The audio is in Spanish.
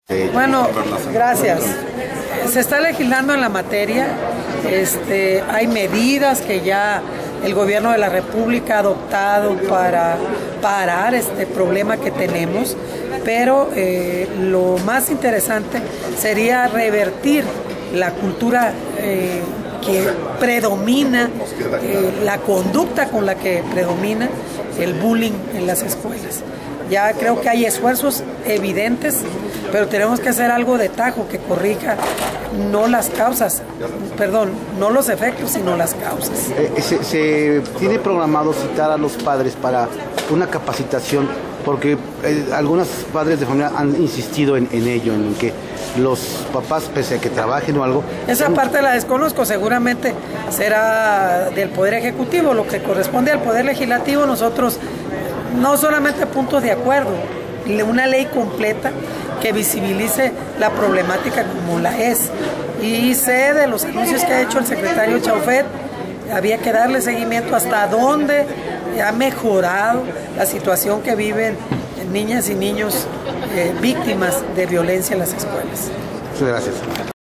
Bueno, gracias. Se está legislando en la materia, hay medidas que ya el gobierno de la República ha adoptado para parar este problema que tenemos, pero lo más interesante sería revertir la cultura que predomina, la conducta con la que predomina el bullying en las escuelas. Ya creo que hay esfuerzos evidentes, pero tenemos que hacer algo de tajo que corrija no las causas, perdón, no los efectos, sino las causas. Se tiene programado citar a los padres para una capacitación, porque algunos padres de familia han insistido en ello, en que los papás, pese a que trabajen o algo... Esa parte la desconozco, seguramente será del Poder Ejecutivo. Lo que corresponde al Poder Legislativo, nosotros no solamente puntos de acuerdo, una ley completa que visibilice la problemática como la es. Y sé de los anuncios que ha hecho el secretario Chaufet, había que darle seguimiento hasta dónde ha mejorado la situación que viven niñas y niños víctimas de violencia en las escuelas. Muchas gracias.